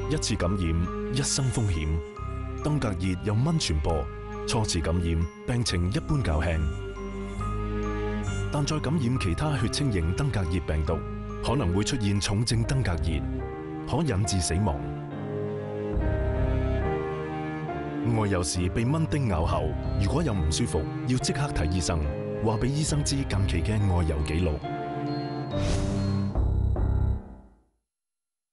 一次感染，一生風險。登革熱由蚊傳播，初次感染病情一般較輕，但再感染其他血清型登革熱病毒，可能會出現重症登革熱，可引致死亡。外遊時被蚊叮咬後，如果有唔舒服，要即刻睇醫生，話俾醫生知近期嘅外遊記錄。